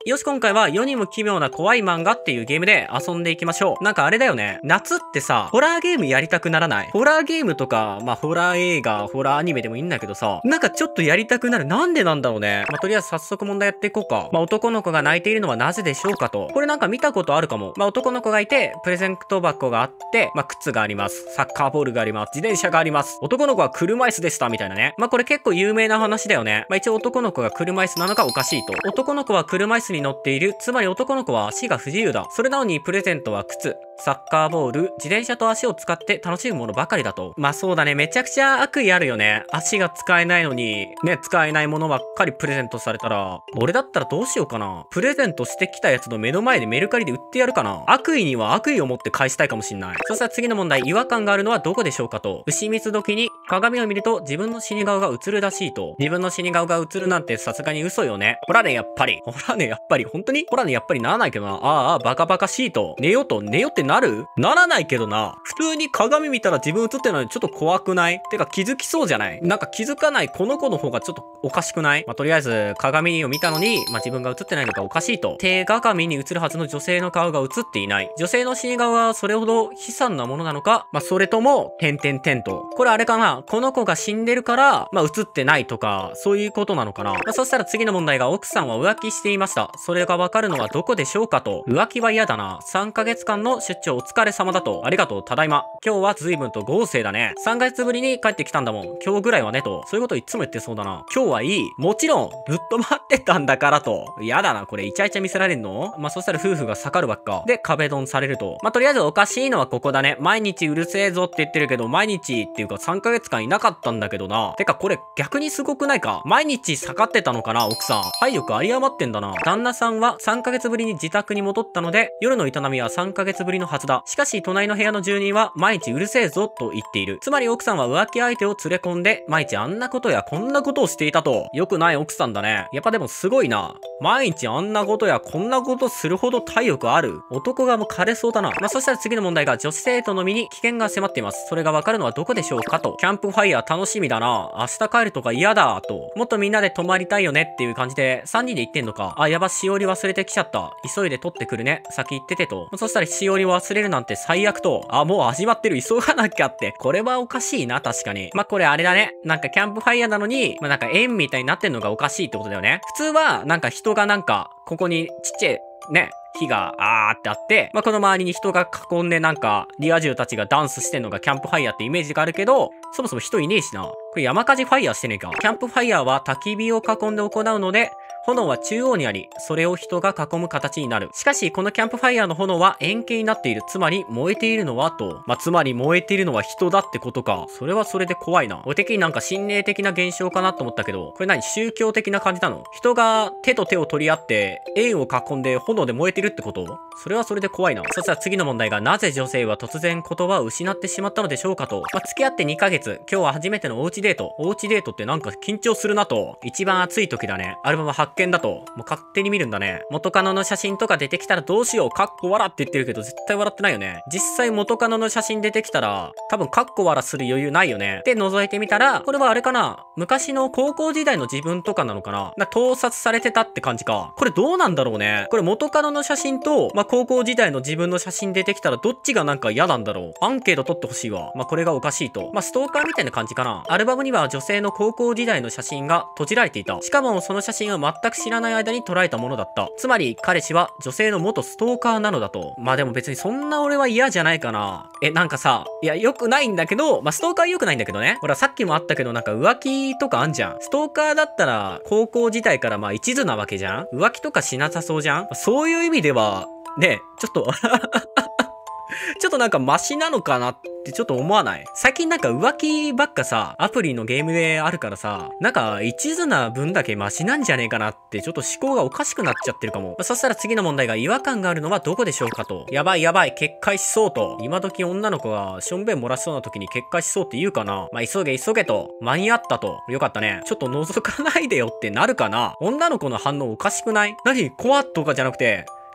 よし、今回は世にも奇妙な怖い漫画っていうゲームで遊んでいきましょう。なんかあれだよね。夏ってさ、ホラーゲームやりたくならない？ホラーゲームとか、ホラー映画、ホラーアニメでもいいんだけどさ、なんかちょっとやりたくなる。なんでなんだろうね。とりあえず早速問題やっていこうか。男の子が泣いているのはなぜでしょうかと。これなんか見たことあるかも。男の子がいて、プレゼント箱があって、靴があります。サッカーボールがあります。自転車があります。男の子は車椅子でした、みたいなね。これ結構有名な話だよね。一応男の子が車椅子なのがおかしいと。男の子は車椅子に乗っている。つまり男の子は足が不自由だ。それなのにプレゼントは靴、サッカーボール、自転車と足を使って楽しむものばかりだと。そうだね。めちゃくちゃ悪意あるよね。足が使えないのに、ね、使えないものばっかりプレゼントされたら、俺だったらどうしようかな。プレゼントしてきたやつの目の前でメルカリで売ってやるかな。悪意には悪意を持って返したいかもしんない。そしたら次の問題、違和感があるのはどこでしょうかと。牛蜜時に鏡を見ると自分の死に顔が映るらしいと。自分の死に顔が映るなんてさすがに嘘よね。ほらね、やっぱり。ほらね、やっぱり。本当にほらね、やっぱりならないけどな。バカバカしいと。寝よってなる？ならないけどな。普通に鏡見たら自分映ってるのにちょっと怖くない？てか気づきそうじゃない？なんか気づかないこの子の方がちょっとおかしくない？とりあえず鏡を見たのに、自分が映ってないのがおかしいと。手鏡に映るはずの女性の顔が映っていない。女性の死に顔はそれほど悲惨なものなのか、それとも、と。これあれかな？この子が死んでるから、映ってないとか、そういうことなのかな？そしたら次の問題が奥さんは浮気していました。それがわかるのはどこでしょうかと。浮気は嫌だな。3ヶ月間の出張お疲れ様だと。ありがとう、ただいま。今日は随分と豪勢だね。3ヶ月ぶりに帰ってきたんだもん。今日ぐらいはねと。そういうこといつも言ってそうだな。今日はいい。もちろん、ずっと待ってたんだからと。嫌だな、これイチャイチャ見せられんの？そしたら夫婦が盛るばっか。で、壁ドンされると。とりあえずおかしいのはここだね。毎日うるせえぞって言ってるけど、毎日っていうか3ヶ月間いなかったんだけどな。てかこれ逆にすごくないか？毎日盛ってたのかな、奥さん。体力有り余ってんだな。旦那さんは3ヶ月ぶりに自宅に戻ったので、夜の営みは3ヶ月ぶりのはずだ。しかし、隣の部屋の住人は毎日うるせえぞと言っている。つまり奥さんは浮気相手を連れ込んで、毎日あんなことやこんなことをしていたと。良くない奥さんだね。やっぱでもすごいな。毎日あんなことやこんなことするほど体力ある。男がもう枯れそうだな。そしたら次の問題が女子生徒の身に危険が迫っています。それがわかるのはどこでしょうかと。キャンプファイヤー楽しみだな。明日帰るとか嫌だと。もっとみんなで泊まりたいよねっていう感じで3人で行ってんのか。やば、しおり忘れてきちゃった。急いで取ってくるね。先行っててと。そしたらしおりを忘れるなんて最悪と。もう始まってる。急がなきゃって。これはおかしいな、確かに。これあれだね。なんかキャンプファイヤーなのに、なんか円みたいになってんのがおかしいってことだよね。普通は、なんか人がなんか、ここにちっちゃい、ね。火がってあって、この周りに人が囲んでなんか、リア充たちがダンスしてんのがキャンプファイヤーってイメージがあるけど、そもそも人いねえしな。これ山火事ファイヤーしてねえか。キャンプファイヤーは焚き火を囲んで行うので、炎は中央にあり、それを人が囲む形になる。しかし、このキャンプファイヤーの炎は円形になっている。つまり、燃えているのはと。つまり燃えているのは人だってことか。それはそれで怖いな。俺的になんか心霊的な現象かなと思ったけど、これ何？宗教的な感じなの？人が手と手を取り合って、円を囲んで炎で燃えてるってこと？それはそれで怖いな。そしたら次の問題が、なぜ女性は突然言葉を失ってしまったのでしょうかと。付き合って2ヶ月。今日は初めてのおうちデート。おうちデートってなんか緊張するなと。一番暑い時だね。アルバム発見だと。もう勝手に見るんだね。元カノの写真とか出てきたらどうしよう。かっこ笑って言ってるけど絶対笑ってないよね。実際元カノの写真出てきたら、多分かっこ笑する余裕ないよね。で、覗いてみたら、これはあれかな？昔の高校時代の自分とかなのかな？盗撮されてたって感じか。これどうなんだろうね。これ元カノの写真と、高校時代の自分の写真出てきたらどっちがなんか嫌なんだろう。アンケート取ってほしいわ。これがおかしいと。ストーカーみたいな感じかな。アルバムには女性の高校時代の写真が閉じられていた。しかもその写真は全く知らない間に捉えたものだった。つまり彼氏は女性の元ストーカーなのだと。でも別にそんな俺は嫌じゃないかな。なんかさ、いや良くないんだけど、ストーカー良くないんだけどね。ほらさっきもあったけどなんか浮気とかあんじゃん。ストーカーだったら高校時代から一途なわけじゃん。浮気とかしなさそうじゃん。そういう意味では、ね、ちょっとちょっとなんかマシなのかなってちょっと思わない？最近なんか浮気ばっかさ、アプリのゲームであるからさ、なんか一途な分だけマシなんじゃねえかなってちょっと思考がおかしくなっちゃってるかも。そしたら次の問題が違和感があるのはどこでしょうかと。やばいやばい、決壊しそうと。今時女の子がしょんべん漏らしそうな時に決壊しそうって言うかな。急げ急げと。間に合ったと。よかったね。ちょっと覗かないでよってなるかな。女の子の反応おかしくない？何？怖っとかじゃなくて、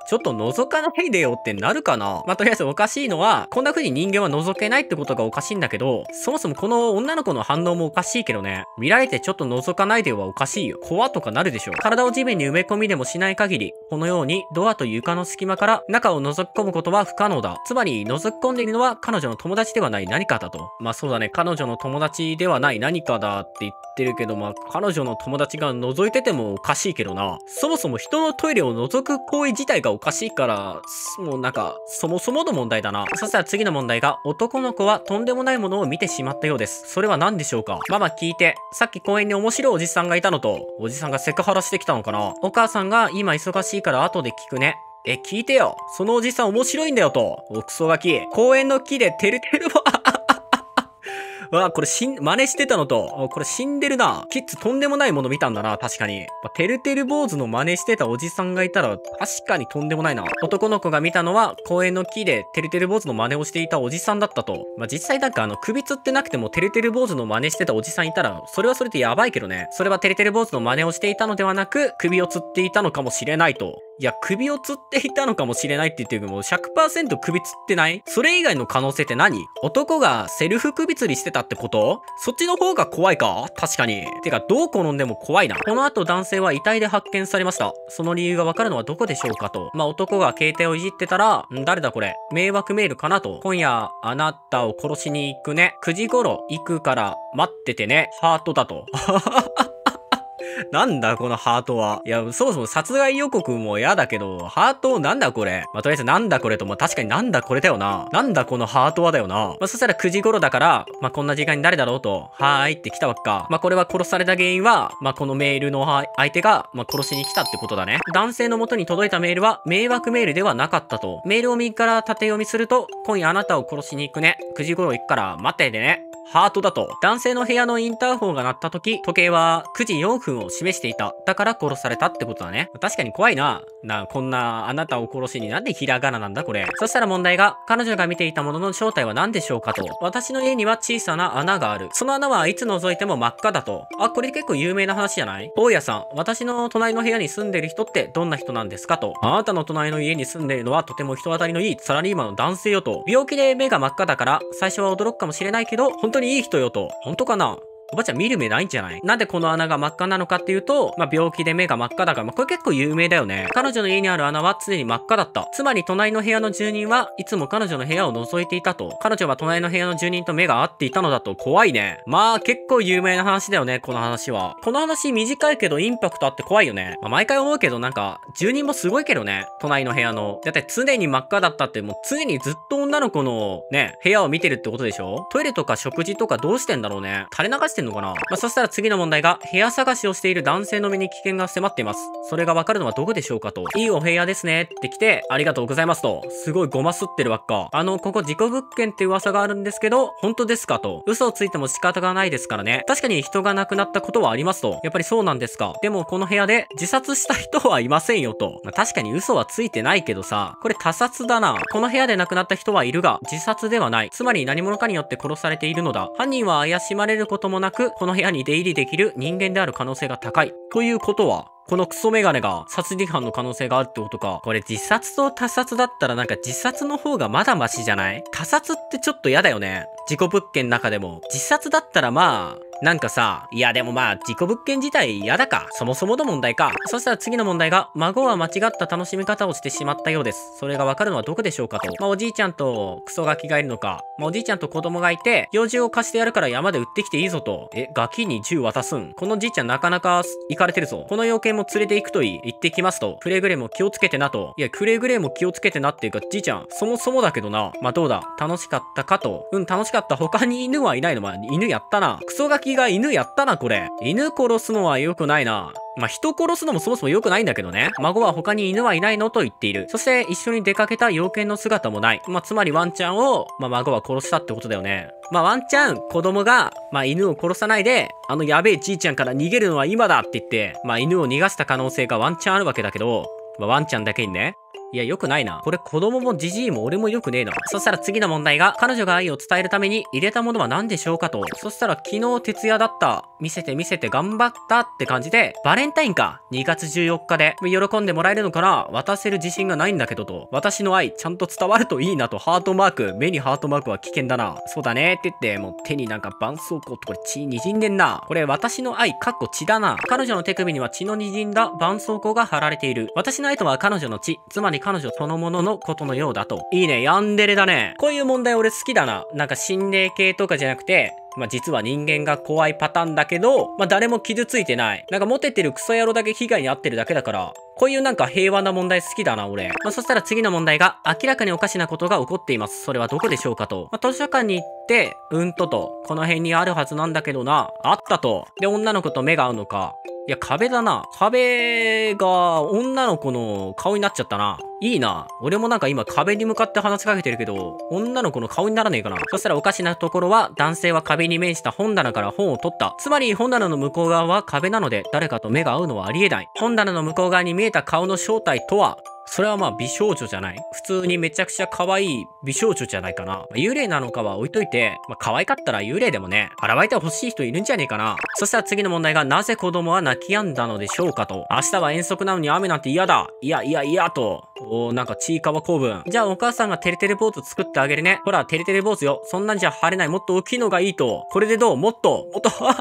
ちょっと覗かないでよってなるかな。まあ、とりあえずおかしいのは、こんな風に人間は覗けないってことがおかしいんだけど、そもそもこの女の子の反応もおかしいけどね。見られてちょっと覗かないでよはおかしいよ。怖とかなるでしょ。体を地面に埋め込みでもしない限り、このようにドアと床の隙間から中を覗き込むことは不可能だ。つまり、覗き込んでいるのは彼女の友達ではない何かだと。まあそうだね。彼女の友達ではない何かだって言ってるけど、まあ彼女の友達が覗いててもおかしいけどな。そもそも人のトイレを覗く行為自体がおかしいから、もうなんか、そもそもの問題だな。そしたら次の問題が、男の子はとんでもないものを見てしまったようです。それは何でしょうか。ママ聞いて、さっき公園に面白いおじさんがいたのと、おじさんがセクハラしてきたのかな。お母さんが今忙しいから後で聞くね。聞いてよ。そのおじさん面白いんだよと。クソガキ。公園の木でてるてるわ。わあ、これ真似してたのと、これ死んでるな。キッズとんでもないもの見たんだな、確かに。てるてる坊主の真似してたおじさんがいたら、確かにとんでもないな。男の子が見たのは、公園の木でてるてる坊主の真似をしていたおじさんだったと。実際なんか首つってなくてもてるてる坊主の真似してたおじさんいたら、それはそれでやばいけどね。それはてるてる坊主の真似をしていたのではなく、首をつっていたのかもしれないと。いや、首をつっていたのかもしれないって言ってるけども、100% 首つってない？それ以外の可能性って何？男がセルフ首吊りしてたってこと？そっちの方が怖いか？確かに。てか、どう転んでも怖いな。この後男性は遺体で発見されました。その理由がわかるのはどこでしょうかと。男が携帯をいじってたら、誰だこれ？迷惑メールかなと。今夜、あなたを殺しに行くね。9時頃行くから待っててね。ハートだと。なんだこのハートは。いや、そもそも殺害予告も嫌だけど、ハートなんだこれ。とりあえずなんだこれと、確かになんだこれだよな。なんだこのハートはだよな。そしたら9時頃だから、こんな時間に誰だろうと、はーいって来たわけか。これは殺された原因は、このメールの相手が、殺しに来たってことだね。男性の元に届いたメールは、迷惑メールではなかったと。メールを右から縦読みすると、今夜あなたを殺しに行くね。9時頃行くから待っててね。ハートだと。男性の部屋のインターホンが鳴った時、時計は9時4分を示していた。だから殺されたってことだね。確かに怖いな。こんなあなたを殺しになんでひらがななんだこれ。そしたら問題が、彼女が見ていたものの正体は何でしょうかと。私の家には小さな穴がある。その穴はいつ覗いても真っ赤だと。これ結構有名な話じゃない？大家さん、私の隣の部屋に住んでる人ってどんな人なんですかと。あなたの隣の家に住んでいるのはとても人当たりのいいサラリーマンの男性よと。病気で目が真っ赤だから、最初は驚くかもしれないけど、本当にいい人よと。本当かな？おばちゃん見る目ないんじゃない？なんでこの穴が真っ赤なのかっていうと、病気で目が真っ赤だから、これ結構有名だよね。彼女の家にある穴は常に真っ赤だった。つまり隣の部屋の住人はいつも彼女の部屋を覗いていたと。彼女は隣の部屋の住人と目が合っていたのだと。怖いね。結構有名な話だよね、この話は。この話短いけどインパクトあって怖いよね。毎回思うけど住人もすごいけどね。隣の部屋の。だって常に真っ赤だったってもう常にずっと女の子のね、部屋を見てるってことでしょ？トイレとか食事とかどうしてんだろうね。垂れ流してんのかな？そしたら次の問題が、部屋探しをしている男性の目に危険が迫っています。それがわかるのはどこでしょうかと。いいお部屋ですねって来て、ありがとうございますと。すごいごますってるわっか。ここ事故物件って噂があるんですけど、本当ですかと。嘘をついても仕方がないですからね。確かに人が亡くなったことはありますと。やっぱりそうなんですか。でもこの部屋で自殺した人はいませんよと。確かに嘘はついてないけどさ、これ他殺だな。この部屋で亡くなった人はいるが、自殺ではない。つまり何者かによって殺されているのだ。犯人は怪しまれることもなく、この部屋に出入りできる人間である可能性が高い。ということは、このクソメガネが殺人犯の可能性があるってことか。これ自殺と他殺だったら自殺の方がまだマシじゃない？他殺ってちょっと嫌だよね。事故物件の中でも。自殺だったらいやでも事故物件自体嫌だか。そもそもの問題か。そしたら次の問題が、孫は間違った楽しみ方をしてしまったようです。それがわかるのはどこでしょうかと。おじいちゃんとクソガキがいるのか。おじいちゃんと子供がいて、用事を貸してやるから山で売ってきていいぞと。ガキに銃渡すん？このじいちゃんなかなか行かれてるぞ。この要件も連れて行くといい。行ってきますと。くれぐれも気をつけてなと。いや、くれぐれも気をつけてなっていうか、じいちゃん、そもそもだけどな。どうだ？楽しかったかと。楽しかった。他に犬はいないの？犬やったな。クソガキが犬やったな、これ。犬殺すのは良くないな。人殺すのもそもそも良くないんだけどね。孫は他に犬はいないのと言っている。そして一緒に出かけた猟犬の姿もない。つまりワンちゃんを、孫は殺したってことだよね。ワンちゃん、子供が、犬を殺さないで、やべえじいちゃんから逃げるのは今だって言って、犬を逃がした可能性がワンチャンあるわけだけど、ワンちゃんだけにね。 いや、よくないな。これ子供もじじいも俺もよくねえな。そしたら次の問題が、彼女が愛を伝えるために入れたものは何でしょうかと。そしたら昨日徹夜だった。見せて見せて頑張ったって感じで、バレンタインか。2月14日で。喜んでもらえるのかな？渡せる自信がないんだけどと。私の愛、ちゃんと伝わるといいなと。ハートマーク。目にハートマークは危険だな。そうだねって言って、もう手になんか絆創膏とこれ血滲んでんな。これ私の愛、かっこ血だな。彼女の手首には血の滲んだ絆創膏が貼られている。私の愛とは彼女の血、つまり彼女そのもののことのようだと。いいね、ヤンデレだね。こういう問題俺好きだな。なんか心霊系とかじゃなくて、実は人間が怖いパターンだけど、誰も傷ついてない。なんかモテてるクソ野郎だけ被害に遭ってるだけだから、こういうなんか平和な問題好きだな、俺。そしたら次の問題が、明らかにおかしなことが起こっています。それはどこでしょうかと。図書館に行って、この辺にあるはずなんだけどな。あったと。で、女の子と目が合うのか。いや、壁だな。壁が女の子の顔になっちゃったな。いいな。俺もなんか今壁に向かって話しかけてるけど、女の子の顔にならねえかな。そしたらおかしなところは、男性は壁に面した本棚から本を取った。つまり本棚の向こう側は壁なので、誰かと目が合うのはありえない。本棚の向こう側に見えた顔の正体とは、それは美少女じゃない？普通にめちゃくちゃ可愛い美少女じゃないかな。幽霊なのかは置いといて、可愛かったら幽霊でもね、現れてほしい人いるんじゃねえかな。そしたら次の問題が、なぜ子供は泣き止んだのでしょうかと。明日は遠足なのに雨なんて嫌だ。いやと。なんかちいかわ公文。じゃあお母さんがてれてれ坊主作ってあげるね。ほら、てれてれ坊主よ。そんなんじゃ晴れない。もっと大きいのがいいと。これでどう？もっと、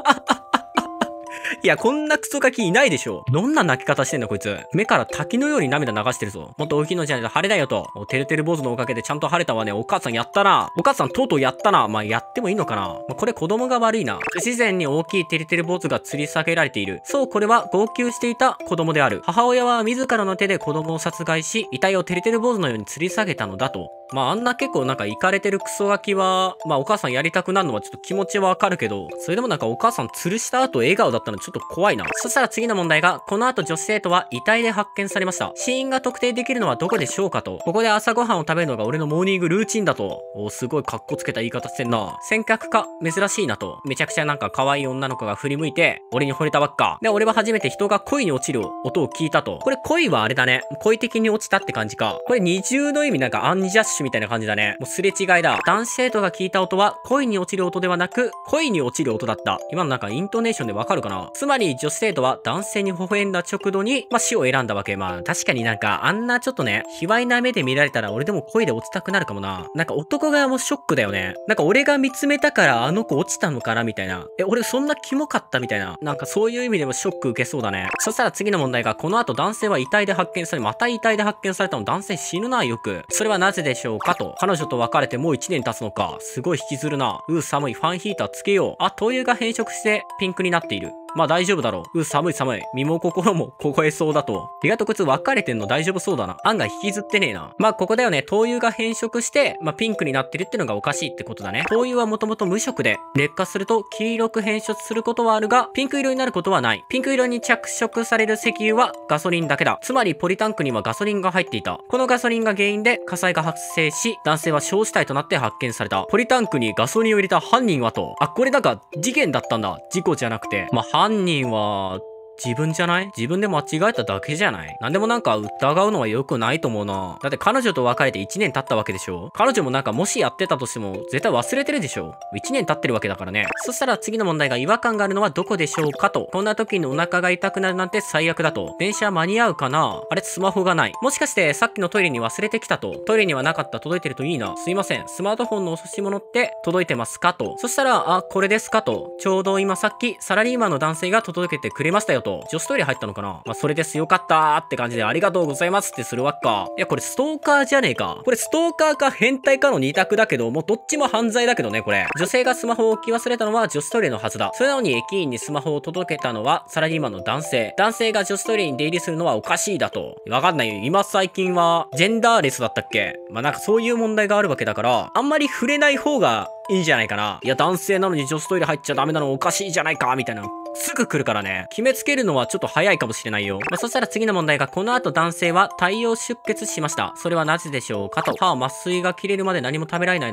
いや、こんなクソガキいないでしょ。どんな泣き方してんだこいつ。目から滝のように涙流してるぞ。もっと大きいのじゃないと晴れだよと。てるてる坊主のおかげでちゃんと晴れたわね。お母さんやったな。お母さんとうとうやったな。やってもいいのかな。これ子供が悪いな。不自然に大きいてるてる坊主が吊り下げられている。そう、これは号泣していた子供である。母親は自らの手で子供を殺害し、遺体をてるてる坊主のように吊り下げたのだと。あんな結構なんかイカれてるクソガキは、お母さんやりたくなるのはちょっと気持ちはわかるけど、それでもなんかお母さん吊るした後笑顔だったのちょっと怖いな。そしたら次の問題が、この後女子生徒は遺体で発見されました。死因が特定できるのはどこでしょうかと。ここで朝ごはんを食べるのが俺のモーニングルーチンだと。すごいカッコつけた言い方してんな。先客か、珍しいなと。めちゃくちゃなんか可愛い女の子が振り向いて、俺に惚れたばっか。で、俺は初めて人が恋に落ちる音を聞いたと。これ恋はあれだね。恋的に落ちたって感じか。これ二重の意味なんかアンジャッシュみたいな感じだね。もうすれ違いだ。男子生徒が聞いた音は恋に落ちる音ではなく、恋に落ちる音だった。今のなんかイントネーションでわかるかな。つまり女子生徒は男性に微笑んだ直度に、死を選んだわけ。確かになんかあんなちょっとね、卑猥な目で見られたら俺でも恋で落ちたくなるかもな。なんか男側もショックだよね。なんか俺が見つめたからあの子落ちたのかなみたいな。俺そんなキモかったみたいな。なんかそういう意味でもショック受けそうだね。そしたら次の問題が、この後男性は遺体で発見され、また遺体で発見されたの。男性死ぬな、よく。それはなぜでしょうかと。彼女と別れてもう1年経つのか。すごい引きずるな。寒い。ファンヒーターつけよう。灯油が変色してピンクになっている。大丈夫だろう。寒い。身も心も凍えそうだと。意外とこいつ別れてんの大丈夫そうだな。案外引きずってねえな。ここだよね。灯油が変色して、ピンクになってるってのがおかしいってことだね。灯油はもともと無色で、劣化すると黄色く変色することはあるが、ピンク色になることはない。ピンク色に着色される石油はガソリンだけだ。つまりポリタンクにはガソリンが入っていた。このガソリンが原因で火災が発生し、男性は焼死体となって発見された。ポリタンクにガソリンを入れた犯人はと。これなんか事件だったんだ。事故じゃなくて。犯人は、自分じゃない？自分で間違えただけじゃない？なんでもなんか疑うのは良くないと思うな。だって彼女と別れて1年経ったわけでしょ？彼女もなんかもしやってたとしても絶対忘れてるでしょ？1年経ってるわけだからね。そしたら次の問題が、違和感があるのはどこでしょうかと。こんな時にお腹が痛くなるなんて最悪だと。電車間に合うかな？あれ、スマホがない。もしかしてさっきのトイレに忘れてきたと。トイレにはなかった。届いてるといいな。すいません。スマートフォンのお寿司物って届いてますかと。そしたら、これですかと。ちょうど今さっきサラリーマンの男性が届けてくれましたよと。女子トイレ入ったのかな。それです。よかったーって感じで、ありがとうございますってするわっか。いや、これストーカーじゃねえか。これストーカーか変態かの2択だけど、もうどっちも犯罪だけどね、これ。女性がスマホを置き忘れたのは女子トイレのはずだ。それなのに駅員にスマホを届けたのはサラリーマンの男性。男性が女子トイレに出入りするのはおかしいだと。わかんないよ。今最近はジェンダーレスだったっけ？なんかそういう問題があるわけだから、あんまり触れない方がいいんじゃないかな。いや、男性なのに女子トイレ入っちゃダメなのおかしいじゃないかみたいな。すぐ来るからね。決めつけるのはちょっと早いかもしれないよ。そしたら次の問題が、この後男性は大量出血しました。それはなぜでしょうかと。麻酔が切れるまで何も食べられないのか。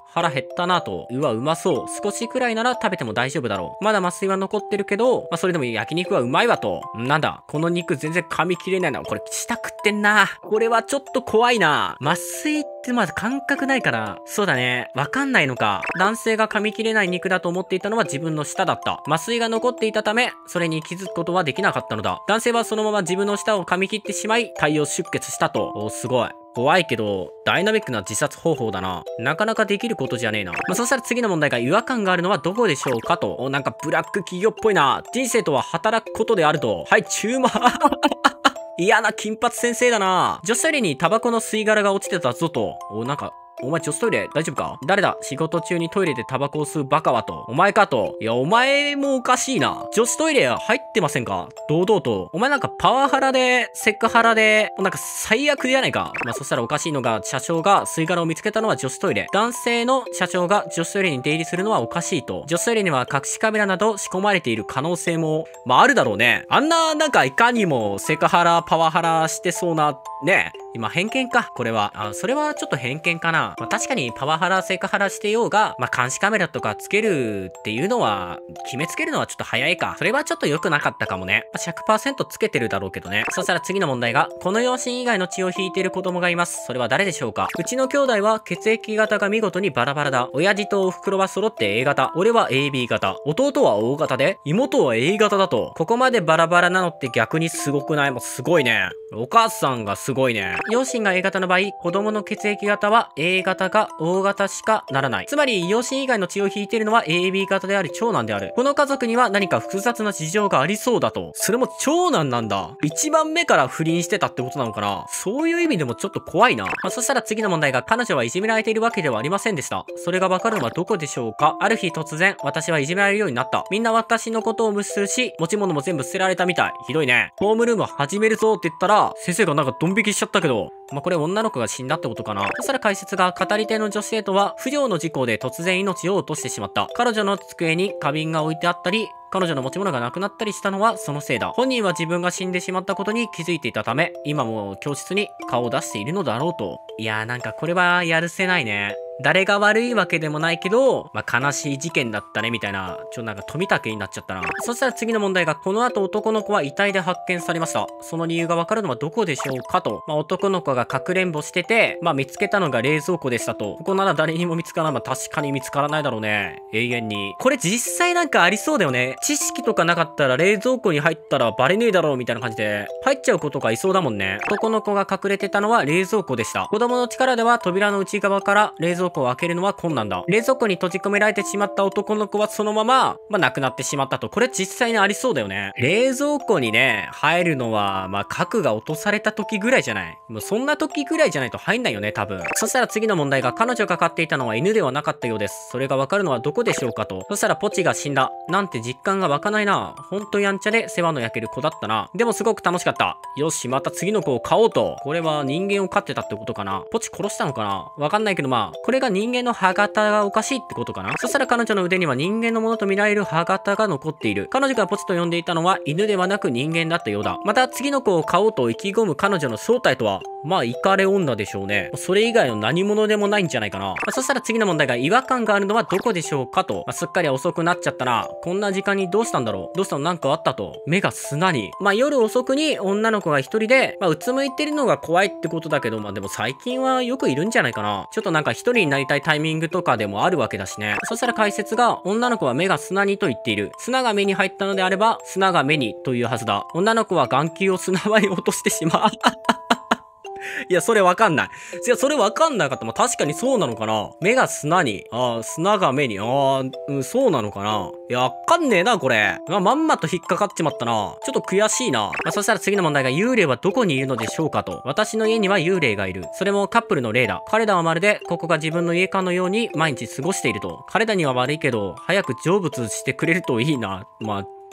腹減ったなと。うわ、うまそう。少しくらいなら食べても大丈夫だろう。まだ麻酔は残ってるけど、まあそれでも焼肉はうまいわと。なんだ、この肉全然噛み切れないな。これ舌食ってんな。これはちょっと怖いな。麻酔ってまず感覚ないから、そうだね。わかんないのか。男性が噛み切れない肉だと思っていたのは自分の舌だった。麻酔が残っていたため、それに気づくことはできなかったのだ。男性はそのまま自分の舌を噛み切ってしまい、大量出血したと。お、すごい。怖いけど、ダイナミックな自殺方法だな。なかなかできることじゃねえな。まあ、そしたら次の問題が違和感があるのはどこでしょうかと。お、なんかブラック企業っぽいな。人生とは働くことであると。はい、注目。嫌な金髪先生だな。女子トイレにタバコの吸い殻が落ちてたぞと。お、なんか、お前女子トイレ大丈夫か？誰だ？仕事中にトイレでタバコを吸うバカはと。お前かと。いや、お前もおかしいな。女子トイレ入ってませんか？堂々と。お前なんかパワハラで、セクハラで、なんか最悪じゃないか。まあ、そしたらおかしいのが、社長が吸い殻を見つけたのは女子トイレ。男性の社長が女子トイレに出入りするのはおかしいと。女子トイレには隠しカメラなど仕込まれている可能性も、まあ、あるだろうね。あんな、なんかいかにもセクハラ、パワハラしてそうな、ね。今偏見か、これは。それはちょっと偏見かな。まあ、確かにパワハラ、セクハラしてようが、まあ、監視カメラとかつけるっていうのは、決めつけるのはちょっと早いか。それはちょっと良くなかったかもね。まあ、100% つけてるだろうけどね。そしたら次の問題が、この養子以外の血を引いている子供がいます。それは誰でしょうか？うちの兄弟は血液型が見事にバラバラだ。親父とお袋は揃って A 型。俺は AB 型。弟は O 型で、妹は A 型だと。ここまでバラバラなのって逆にすごくない？もうすごいね。お母さんがすごいね。両親が A 型の場合、子供の血液型は A 型か O 型しかならない。つまり、両親以外の血を引いているのは AB 型であり長男である。この家族には何か複雑な事情がありそうだと。それも長男なんだ。1番目から不倫してたってことなのかな？そういう意味でもちょっと怖いな。まあ、そしたら次の問題が、彼女はいじめられているわけではありませんでした。それがわかるのはどこでしょうか？ある日突然、私はいじめられるようになった。みんな私のことを無視するし、持ち物も全部捨てられたみたい。ひどいね。ホームルーム始めるぞって言ったら、先生がなんかドン引きしちゃったけど、まあ、これ女の子が死んだってことかな。そしたら解説が、語り手の女子生徒は不慮の事故で突然命を落としてしまった。彼女の机に花瓶が置いてあったり、彼女の持ち物がなくなったりしたのはそのせいだ。本人は自分が死んでしまったことに気づいていたため、今も教室に顔を出しているのだろうと。いやー、なんかこれはやるせないね。誰が悪いわけでもないけど、まあ、悲しい事件だったね、みたいな、なんか富武になっちゃったな。そしたら次の問題が、この後男の子は遺体で発見されました。その理由がわかるのはどこでしょうかと。まあ、男の子がかくれんぼしてて、まあ、見つけたのが冷蔵庫でしたと。ここなら誰にも見つからない。まあ、確かに見つからないだろうね。永遠に。これ実際なんかありそうだよね。知識とかなかったら冷蔵庫に入ったらバレねえだろう、みたいな感じで、入っちゃう子とかいそうだもんね。男の子が隠れてたのは冷蔵庫でした。子供の力では扉の内側から冷蔵庫を開けるのは困難だ。冷蔵庫に閉じ込められてしまった男の子はそのまま、亡くなってしまったと。これ実際にありそうだよね。冷蔵庫にね、入るのは、核が落とされた時ぐらいじゃない？もうそんな時ぐらいじゃないと入んないよね、多分。そしたら次の問題が、彼女が飼っていたのは犬ではなかったようです。それがわかるのはどこでしょうかと。そしたらポチが死んだ。なんて実感が湧かないな。ほんとやんちゃで世話の焼ける子だったな。でもすごく楽しかった。よし、また次の子を飼おうと。これは人間を飼ってたってことかな。ポチ殺したのかな？わかんないけどこれが人間の歯型がおかしいってことかな。そしたら彼女の腕には人間のものと見られる歯型が残っている。彼女がポチと呼んでいたのは犬ではなく人間だったようだ。また次の子を飼おうと意気込む彼女の正体とは、イカレ女でしょうね。それ以外の何者でもないんじゃないかな。そしたら次の問題が、違和感があるのはどこでしょうかと。すっかり遅くなっちゃったな。こんな時間にどうしたんだろう。どうしたの？なんかあったと。目が砂に。夜遅くに女の子が一人で、うつむいてるのが怖いってことだけど、でも最近はよくいるんじゃないかな。ちょっとなんか一人になりたいタイミングとかでもあるわけだしね。そしたら解説が、女の子は目が砂にと言っている。砂が目に入ったのであれば、砂が目にというはずだ。女の子は眼球を砂場に落としてしまう。いや、それわかんない。いや、それわかんなかった。確かにそうなのかな。目が砂に。砂が目に。そうなのかな。いや、わかんねえな、これ。まんまと引っかかっちまったな。ちょっと悔しいな。そしたら次の問題が、幽霊はどこにいるのでしょうかと。私の家には幽霊がいる。それもカップルの霊だ。彼らはまるで、ここが自分の家かのように毎日過ごしていると。彼らには悪いけど、早く成仏してくれるといいな。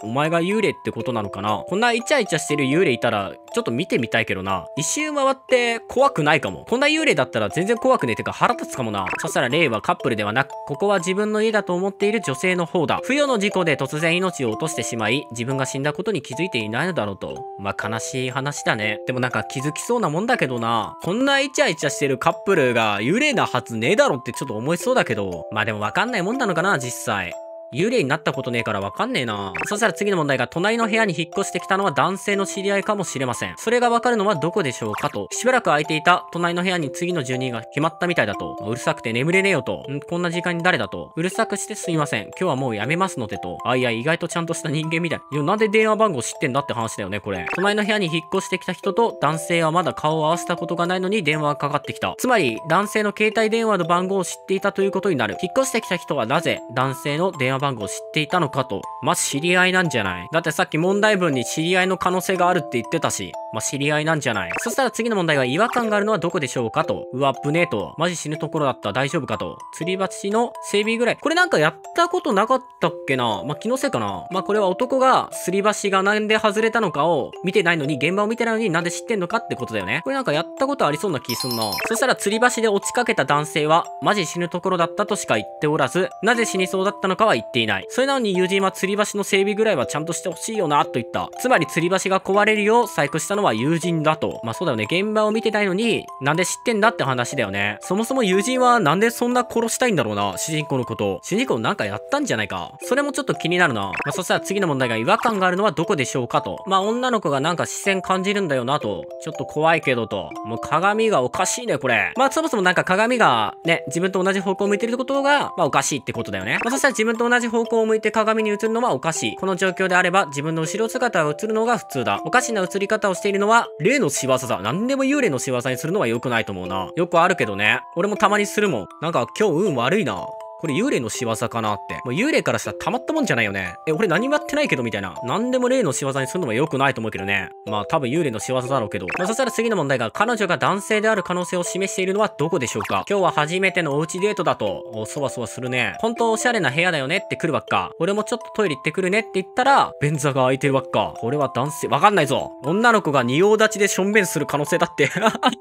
お前が幽霊ってことなのかな。こんなイチャイチャしてる幽霊いたら、ちょっと見てみたいけどな。一周回って怖くないかも。こんな幽霊だったら全然怖くねえ。てか腹立つかもな。そしたらレイはカップルではなく、ここは自分の家だと思っている女性の方だ。不慮の事故で突然命を落としてしまい、自分が死んだことに気づいていないのだろうと。まあ悲しい話だね。でもなんか気づきそうなもんだけどな。こんなイチャイチャしてるカップルが幽霊なはずねえだろってちょっと思いそうだけど。まあでもわかんないもんなのかな、実際。幽霊になったことねえからわかんねえな。そしたら次の問題が、隣の部屋に引っ越してきたのは男性の知り合いかもしれません。それがわかるのはどこでしょうかと。しばらく空いていた隣の部屋に次の住人が決まったみたいだと。うるさくて眠れねえよと。こんな時間に誰だと。うるさくしてすいません。今日はもうやめますのでと。いや、意外とちゃんとした人間みたい。いや、なんで電話番号知ってんだって話だよね、これ。隣の部屋に引っ越してきた人と男性はまだ顔を合わせたことがないのに電話がかかってきた。つまり、男性の携帯電話の番号を知っていたということになる。引っ越してきた人はなぜ男性の電話番号を知っていたのかと。まあ、知り合いなんじゃない？だってさっき問題文に知り合いの可能性があるって言ってたし、まあ、知り合いなんじゃない？そしたら次の問題が、違和感があるのはどこでしょうかと。うわ、ぶねえと。マジ死ぬところだった。大丈夫かと。吊り橋の整備ぐらい。これなんかやったことなかったっけな？まあ、気のせいかな。まあ、これは男が吊り橋がなんで外れたのかを見てないのに、現場を見てないのになんで知ってんのかってことだよね。これなんかやったことありそうな気すんな。そしたら吊り橋で落ちかけた男性は、マジ死ぬところだったとしか言っておらず、なぜ死にそうだったのかは言っていない。それなのに友人は吊り橋の整備ぐらいはちゃんとしてほしいよなと言った。つまり吊り橋が壊れるよう細工したのは友人だと。まあそうだよね。現場を見てないのになんで知ってんだって話だよね。そもそも友人はなんでそんな殺したいんだろうな。主人公のこと。主人公なんかやったんじゃないか。それもちょっと気になるな。まあそしたら次の問題が、違和感があるのはどこでしょうかと。まあ女の子がなんか視線感じるんだよなと。ちょっと怖いけどと。もう鏡がおかしいねこれ。まあそもそもなんか鏡がね、自分と同じ方向を向いてることがまあおかしいってことだよね。まあそしたら自分と同じ方向を向いて鏡に映るのはおかしい。この状況であれば自分の後ろ姿が映るのが普通だ。おかしな映り方をしているのは霊の仕業だ。何でも幽霊の仕業にするのは良くないと思うな。よくあるけどね。俺もたまにするもん。なんか今日運悪いな。これ幽霊の仕業かなって。もう幽霊からしたらたまったもんじゃないよね。俺何もやってないけどみたいな。何でも霊の仕業にするのは良くないと思うけどね。まあ多分幽霊の仕業だろうけど。まあそしたら次の問題が、彼女が男性である可能性を示しているのはどこでしょうか。今日は初めてのおうちデートだと。そわそわするね。本当おしゃれな部屋だよねって来るばっか。俺もちょっとトイレ行ってくるねって言ったら、便座が空いてるばっか。これは男性、わかんないぞ。女の子が仁王立ちでしょんべんする可能性だって。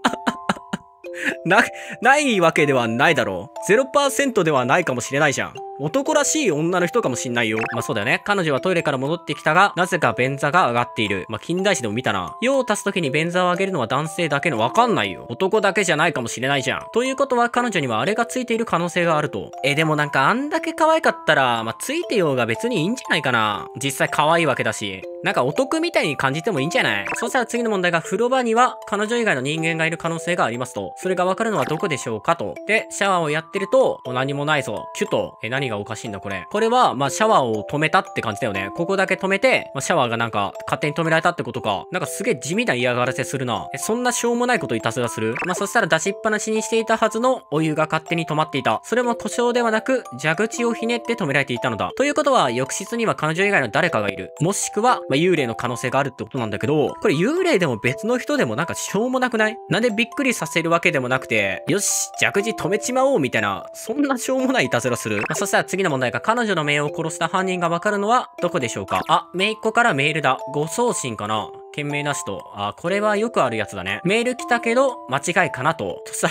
ないわけではないだろう。0% ではないかもしれないじゃん。男らしい女の人かもしんないよ。まあそうだよね。彼女はトイレから戻ってきたが、なぜか便座が上がっている。まあ近代史でも見たな。用を足す時に便座を上げるのは男性だけの、わかんないよ。男だけじゃないかもしれないじゃん。ということは彼女にはあれがついている可能性があると。でもなんかあんだけ可愛かったら、まあついてようが別にいいんじゃないかな。実際可愛いわけだし。なんかお得みたいに感じてもいいんじゃない？そしたら次の問題が、風呂場には彼女以外の人間がいる可能性がありますと。それがわかるのはどこでしょうかと。で、シャワーをやってると、何もないぞ。キュと。何がおかしいんだこれ。これは、まあ、シャワーを止めたって感じだよね。ここだけ止めて、まあ、シャワーがなんか、勝手に止められたってことか。なんかすげえ地味な嫌がらせするな。そんなしょうもないこといたずらする？まあ、そしたら出しっぱなしにしていたはずのお湯が勝手に止まっていた。それも故障ではなく、蛇口をひねって止められていたのだ。ということは、浴室には彼女以外の誰かがいる。もしくは、まあ、幽霊の可能性があるってことなんだけど、これ幽霊でも別の人でもなんかしょうもなくない？なんでびっくりさせるわけでもなくて、よし、蛇口止めちまおうみたいな、そんなしょうもないいたずらする？まあ、そしたら次の問題が、彼女の姪を殺した犯人がわかるのはどこでしょうか。姪っ子からメールだ。誤送信かな。件名なしと。これはよくあるやつだね。メール来たけど、間違いかなと。とさ、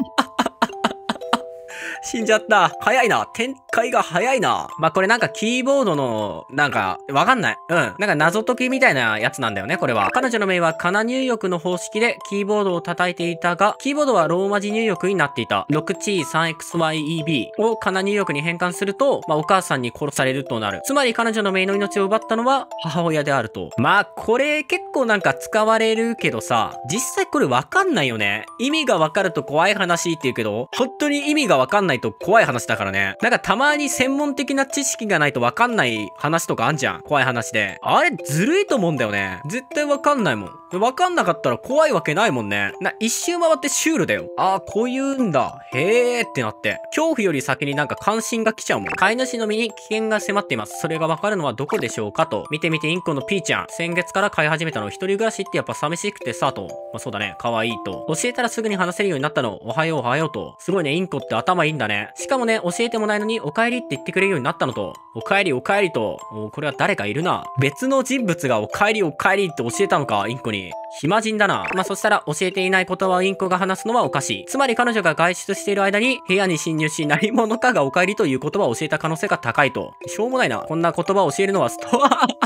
死んじゃった。早いな。展開が早いな。まあ、これなんかキーボードの、なんか、わかんない。なんか謎解きみたいなやつなんだよね、これは。彼女の名はカナ入力の方式でキーボードを叩いていたが、キーボードはローマ字入力になっていた。6T3XYEB をカナ入力に変換すると、まあ、お母さんに殺されるとなる。つまり彼女の名の命を奪ったのは母親であると。まあ、これ結構なんか使われるけどさ、実際これわかんないよね。意味がわかると怖い話って言うけど、本当に意味がわかんないと怖い話だからね。なんかたまに専門的な知識がないとわかんない話とかあんじゃん。怖い話で。あれずるいと思うんだよね。絶対わかんないもん。 わかんなかったら怖いわけないもんね。一周回ってシュールだよ。ああ、こういうんだ。へーってなって。恐怖より先になんか関心が来ちゃうもん。飼い主の身に危険が迫っています。それがわかるのはどこでしょうかと。見てみてインコのピーちゃん。先月から飼い始めたの。一人暮らしってやっぱ寂しくてさと。まあそうだね。可愛いと。教えたらすぐに話せるようになったの。おはようおはようと。すごいね、インコって頭いいんだね。しかもね、教えてもないのにお帰りって言ってくれるようになったのと。お帰りお帰りと。これは誰かいるな。別の人物がお帰りお帰りって教えたのか、インコに。暇人だな。まあ、そしたら教えていない言葉をインコが話すのはおかしい。つまり彼女が外出している間に部屋に侵入し何者かがお帰りという言葉を教えた可能性が高いと。しょうもないな。こんな言葉を教えるのはスト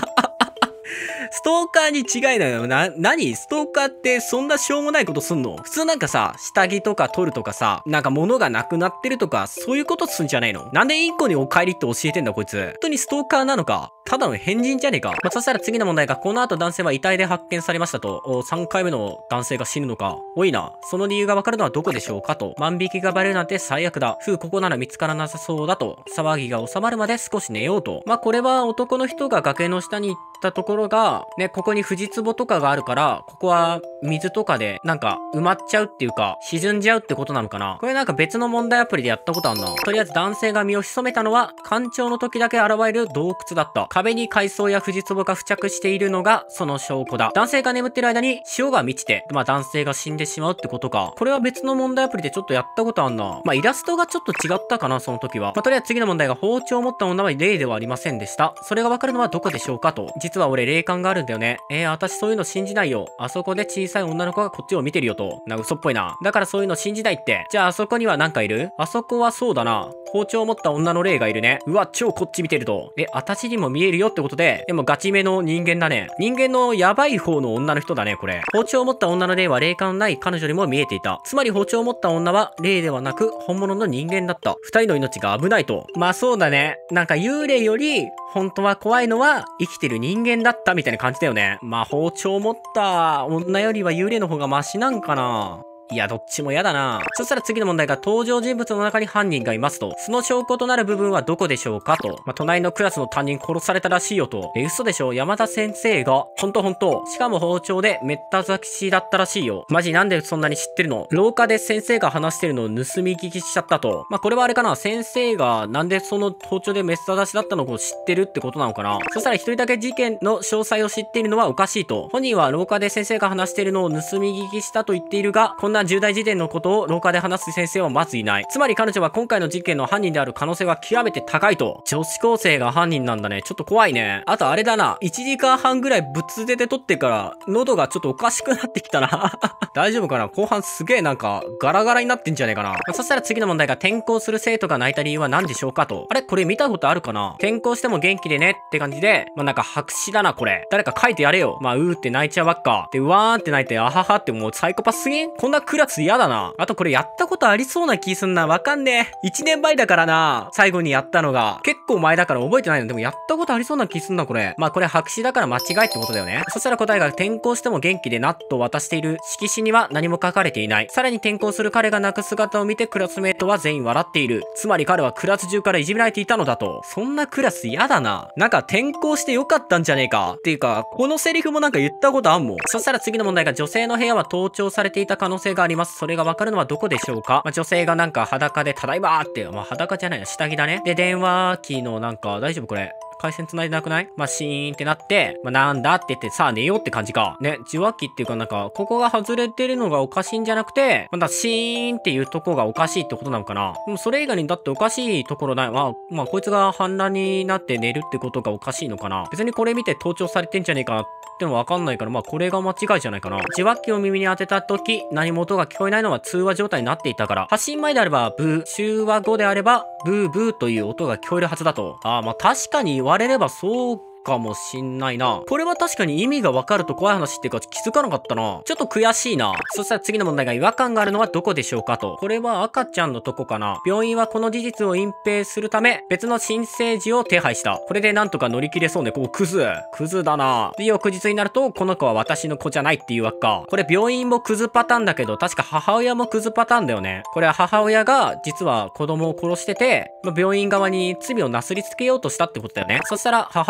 ーカーに違いないよ。何ストーカーってそんなしょうもないことすんの？普通なんかさ、下着とか取るとかさ、なんか物がなくなってるとか、そういうことすんじゃないの？なんでインコにお帰りって教えてんだこいつ。本当にストーカーなのか？ただの変人じゃねえか。まあ、そしたら次の問題が、この後男性は遺体で発見されましたと。3回目の男性が死ぬのか。多いな。その理由がわかるのはどこでしょうかと。万引きがバレるなんて最悪だ。ここなら見つからなさそうだと。騒ぎが収まるまで少し寝ようと。まあ、これは男の人が崖の下に行ったところが、ね、ここに藤壺とかがあるから、ここは水とかでなんか埋まっちゃうっていうか、沈んじゃうってことなのかな。これなんか別の問題アプリでやったことあんな。とりあえず男性が身を潜めたのは、干潮の時だけ現れる洞窟だった。壁に海藻や藤壺が付着しているのがその証拠だ。男性が眠ってる間に潮が満ちて、まあ男性が死んでしまうってことか。これは別の問題アプリでちょっとやったことあんな。まあイラストがちょっと違ったかな、その時は。まあとりあえず次の問題が包丁を持った女は霊ではありませんでした。それがわかるのはどこでしょうかと。実は俺霊感があるんだよね。私そういうの信じないよ。あそこで小さい女の子がこっちを見てるよと。嘘っぽいな。だからそういうの信じないって。じゃああそこには何かいる？あそこはそうだな。包丁を持った女の霊がいるね。うわ、超こっち見てると。私にも見えるよってことで、でもガチめの人間だね。人間のやばい方の女の人だね、これ。包丁を持った女の霊は霊感のない彼女にも見えていた。つまり包丁を持った女は霊ではなく本物の人間だった。二人の命が危ないと。まあそうだね。なんか幽霊より本当は怖いのは生きてる人間だったみたいな感じだよね。まあ包丁を持った女よりは幽霊の方がマシなんかな。いや、どっちも嫌だな。そしたら次の問題が登場人物の中に犯人がいますと。その証拠となる部分はどこでしょうかと。まあ、隣のクラスの担任殺されたらしいよと。嘘でしょ？山田先生が。ほんと。しかも包丁でめった刺しだったらしいよ。マジなんでそんなに知ってるの？廊下で先生が話してるのを盗み聞きしちゃったと。まあ、これはあれかな。先生がなんでその包丁でめった刺しだったのを知ってるってことなのかな。そしたら一人だけ事件の詳細を知っているのはおかしいと。本人は廊下で先生が話しているのを盗み聞きしたと言っているが、こんな重大事件のことを廊下で話す先生はまずいない。つまり彼女は今回の事件の犯人である可能性は極めて高いと。女子高生が犯人なんだね。ちょっと怖いね。あとあれだな。1時間半ぐらいぶつ出で撮ってから喉がちょっとおかしくなってきたな。大丈夫かな？後半すげえなんかガラガラになってんじゃねえかな。そしたら次の問題が転校する生徒が泣いた理由は何でしょうかと。あれこれ見たことあるかな？転校しても元気でねって感じで、まあなんか白紙だなこれ。誰か書いてやれよ。まあうーって泣いちゃうばっか。でうわーって泣いてあははってもうサイコパスすぎん？こんなクラス嫌だな。あとこれやったことありそうな気すんな。わかんねえ。1年前だからな。最後にやったのが。結構前だから覚えてないの。でもやったことありそうな気すんな、これ。まあこれ白紙だから間違いってことだよね。そしたら答えが転校しても元気でなと渡している色紙には何も書かれていない。さらに転校する彼が泣く姿を見てクラスメートは全員笑っている。つまり彼はクラス中からいじめられていたのだと。そんなクラス嫌だな。なんか転校してよかったんじゃねえか。っていうか、このセリフもなんか言ったことあんもん。そしたら次の問題が女性の部屋は盗聴されていた可能性があります。それがわかるのはどこでしょうか？まあ、女性がなんか裸でただいまーって、まあ裸じゃないな、下着だね。で、電話機のなんか、大丈夫これ。回線繋いでなくない？まあ、シーンってなって、まあ、なんだって言って、さあ寝ようって感じか。ね、受話器っていうかなんか、ここが外れてるのがおかしいんじゃなくて、まだシーンっていうとこがおかしいってことなのかな。でもそれ以外にだっておかしいところない。まあ、こいつが反乱になって寝るってことがおかしいのかな。別にこれ見て盗聴されてんじゃねえかなってのわかんないから、まあ、これが間違いじゃないかな。受話器を耳に当てた時、何も音が聞こえないのは通話状態になっていたから、発信前であれば、ブー、中話後であれば、ブーブーという音が聞こえるはずだと。まあ確かに言われればそうかもしんないな。これは確かに意味がわかると怖い話っていうか気づかなかったな。ちょっと悔しいな。そしたら次の問題が違和感があるのはどこでしょうかと。これは赤ちゃんのとこかな。病院はこの事実を隠蔽するため別の新生児を手配した。これでなんとか乗り切れそうね。ここクズだな。で翌日になるとこの子は私の子じゃないっていうわけか。これ病院もクズパターンだけど確か母親もクズパターンだよね。これは母親が実は子供を殺してて、病院側に罪をなすりつけようとしたってことだよね。そしたら母親は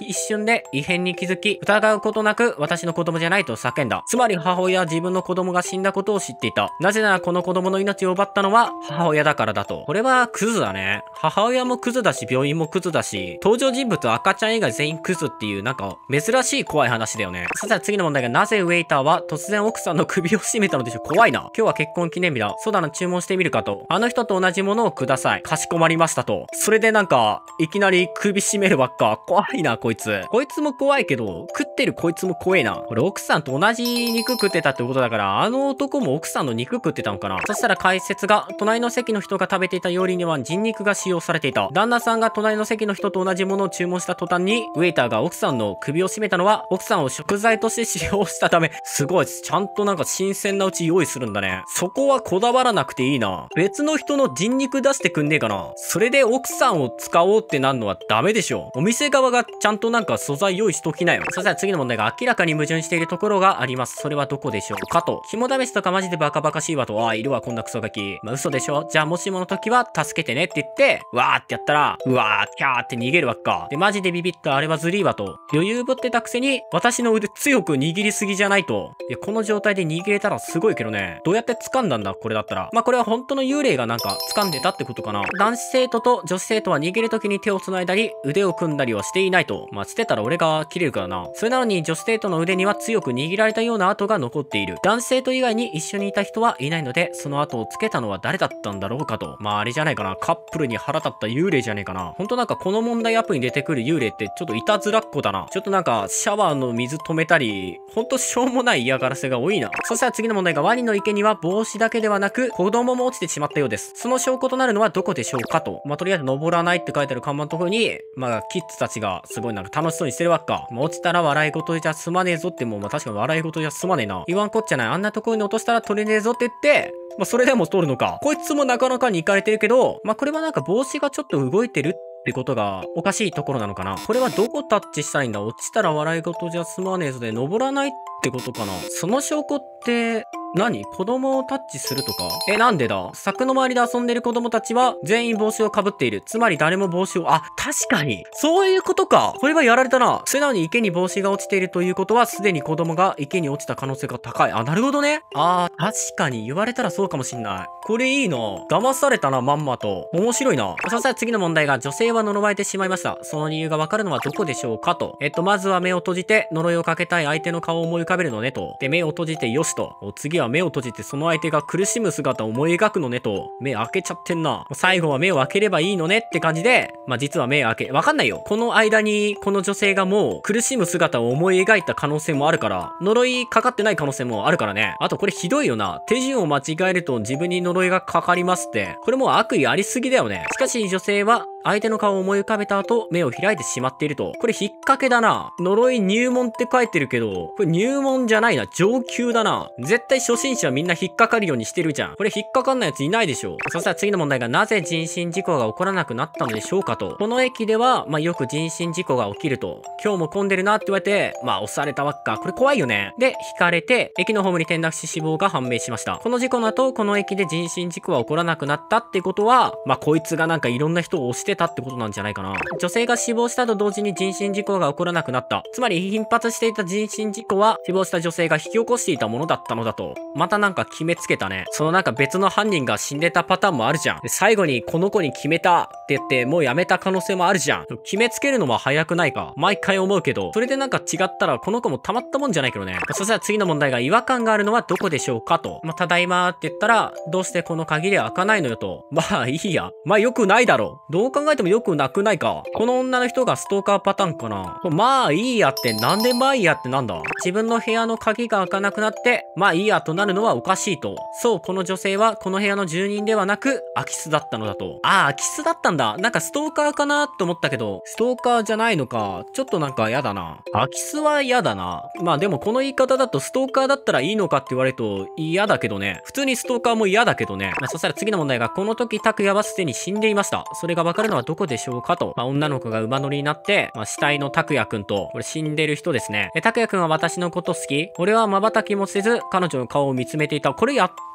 一瞬で異変に気づき、疑うことなく私の子供じゃないと叫んだ。つまり母親は自分の子供が死んだことを知っていた。なぜならこの子供の命を奪ったのは母親だからだと。これはクズだね。母親もクズだし、病院もクズだし、登場人物赤ちゃん以外全員クズっていうなんか珍しい怖い話だよね。そしたら次の問題が、なぜウェイターは突然奥さんの首を絞めたのでしょう。怖いな。今日は結婚記念日だ。そうだな、注文してみるかと。あの人と同じものをください。かしこまりましたと。それでなんか、いきなり首絞めるばっか。怖いな、こいつ。こいつも怖いけど、食ってるこいつも怖えな。これ奥さんと同じ肉食ってたってことだから、あの男も奥さんの肉食ってたのかな。そしたら解説が、隣の席の人が食べていた料理には人肉が使用されていた。旦那さんが隣の席の人と同じものを注文した途端に、ウェイターが奥さんの首を絞めたのは、奥さんを食材として使用したため、すごい。ちゃんとなんか新鮮なうち用意するんだね。そこはこだわらなくていいな。別の人の人肉出してくんねえかな。それで奥さんを使おうってなんのはダメでしょ。お店側がちゃんとなんか素材用意しときなよ。そしたら次の問題が、明らかに矛盾しているところがあります。それはどこでしょうかと。肝試しとかマジでバカバカしいわと。ああ、いるわ、こんなクソガキ。まあ嘘でしょ。じゃあもしもの時は助けてねって言って、わーってやったら、うわー、キャーって逃げるわっか。で、マジでビビったあれはずりーわと。余裕ぶってたくせに、私の腕強く握りすぎじゃないと。いや、この状態で握れたらすごいけどね。どうやって掴んだんだこれだったら。まあこれは本当の幽霊がなんか掴んでたってことかな。男子生徒と女子生徒は逃げる時に手を繋いだり、腕を組んだりはしていないと。まあしてたら俺が切れるからな。それなのに女子生徒の腕には強く握られたような跡が残っている。男子生徒以外に一緒にいた人はいないので、その跡をつけたのは誰だったんだろうかと。まああれじゃないかな。カップルに腹立った幽霊じゃねえかな。ほんとなんかこの問題アップに出てくる幽霊ってちょっといたずらっ子だな。ちょっとなんかシャワーの水止めたり、ほんとしょうもない嫌がらせが多いな。そしたら次の問題が、ワニの池には帽子だけではなく子供も落ちてしまったようです。その証拠となるのはどこでしょうかと。まあとりあえず登らないって書いてある看板のところに、まあキッズたちがすごいなんか楽しそうにしてるわっか。まあ落ちたら笑い事じゃ済まねえぞってもうまあ確かに笑い事じゃ済まねえな。言わんこっちゃない。あんなところに落としたら取れねえぞって言って、まあそれでも取るのか。こいつもなかなかに行かれてるけど、まあこれはなんか帽子がちょっと動いてるってことがおかしいところなのかな。これはどこタッチしたらいいんだ。落ちたら笑い事じゃ済まねえぞで登らないってことかな。その証拠って何？子供をタッチするとか？なんでだ？柵の周りで遊んでる子供たちは全員帽子をかぶっている。つまり誰も帽子を、あ、確かにそういうことか。これはやられたな。素直に池に帽子が落ちているということは、すでに子供が池に落ちた可能性が高い。あ、なるほどね。あー、確かに言われたらそうかもしんない。これいいな。騙されたな、まんまと。面白いな。そしたら次の問題が、女性は呪われてしまいました。その理由がわかるのはどこでしょうかと。まずは目を閉じて呪いをかけたい相手の顔を思い浮かべるのねと。で、目を閉じてよしと。次は目を閉じてその相手が苦しむ姿を思い描くのねと。目開けちゃってんな。最後は目を開ければいいのねって感じで、まあ、実は目開け、わかんないよ。この間に、この女性がもう苦しむ姿を思い描いた可能性もあるから、呪いかかってない可能性もあるからね。あとこれひどいよな。手順を間違えると自分に呪いがかかりますって。これもう悪意ありすぎだよね。しかし女性は、相手の顔を思い浮かべた後、目を開いてしまっていると。これ引っ掛けだな。呪い入門って書いてるけど、これ入門じゃないな。上級だな。絶対初心者はみんな引っかかるようにしてるじゃん。これ引っかかんないやついないでしょ。そしたら次の問題が、なぜ人身事故が起こらなくなったのでしょうかと。この駅では、まあよく人身事故が起きると。今日も混んでるなって言われて、まあ押されたわっか。これ怖いよね。で、引かれて、駅のホームに転落し死亡が判明しました。この事故の後、この駅で人身事故は起こらなくなったってことは、まあこいつがなんかいろんな人を押してたってことなんじゃないかな。女性が死亡したと同時に人身事故が起こらなくなった。つまり頻発していた人身事故は死亡した女性が引き起こしていたものだったのだと。またなんか決めつけたね。そのなんか別の犯人が死んでたパターンもあるじゃん。で、最後にこの子に決めたって言ってもうやめた可能性もあるじゃん。決めつけるのも早くないか。毎回思うけど、それでなんか違ったらこの子もたまったもんじゃないけどね。そしたら次の問題が、違和感があるのはどこでしょうかと。まあ、ただいまって言ったら、どうしてこの鍵で開かないのよと。まあいいや。まあよくないだろう。どう考えてもよくなくないか。この女の人がストーカーパターンかな。まあいいやって、なんでまあいいやってなんだ。自分の部屋の鍵が開かなくなって、まあいいやとなるのはおかしいと。そう、この女性はこの部屋の住人ではなく、空き巣だったのだと。ああ、空き巣だったんだ。なんかストーカーかなって思ったけど、ストーカーじゃないのか。ちょっとなんか嫌だな。空き巣は嫌だな。まあでもこの言い方だとストーカーだったらいいのかって言われると嫌だけどね。普通にストーカーも嫌だけどね。まあそしたら次の問題が、この時拓也はすでに死んでいました。それがわかるのはどこでしょうかと。まあ女の子が馬乗りになって、まあ死体の拓也くんと、これ死んでる人ですね。拓也くんは私のこと好き？俺は瞬きもせず彼女の顔を見つめていた。これやっ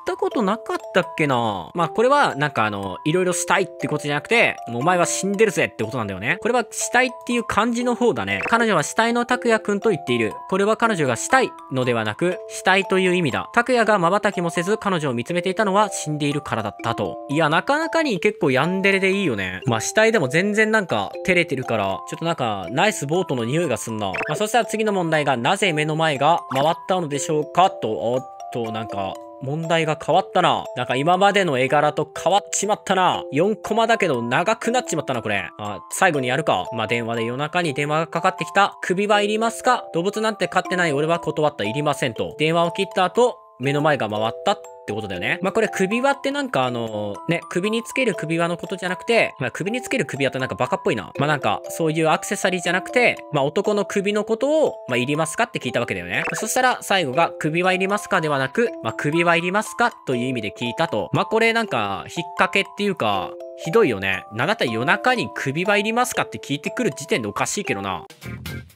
ったことなかったっけな。まあこれはなんかいろいろしたいってことじゃなくて、もうお前は死んでるぜってことなんだよね。これはしたいっていう漢字の方だね。彼女は死体の拓也くんと言っている。これは彼女がしたいのではなく、死体という意味だ。拓也が瞬きもせず彼女を見つめていたのは死んでいるからだったと。いや、なかなかに結構ヤンデレでいいよね。まあ死体でも全然なんか照れてるから、ちょっとなんかナイスボートの匂いがすんな。まあそしたら次の問題が、なぜ目の前が回ったのでしょうかと。おっと、なんか、問題が変わったな。なんか今までの絵柄と変わっちまったな。4コマだけど長くなっちまったな、これ。最後にやるか。まあ、電話で夜中に電話がかかってきた。首はいりますか？動物なんて飼ってない俺は断った。いりませんと。電話を切った後、目の前が回ったってことだよね。まあ、これ首輪ってなんか首につける首輪のことじゃなくて、まあ、首につける首輪ってなんかバカっぽいな。まあ、なんかそういうアクセサリーじゃなくて、まあ、男の首のことを、まあ、いりますかって聞いたわけだよね。そしたら最後が首はいりますかではなく、まあ、首はいりますかという意味で聞いたと。まあ、これなんか引っ掛けっていうか、ひどいよね。なんだったら夜中に首はいりますかって聞いてくる時点でおかしいけどな。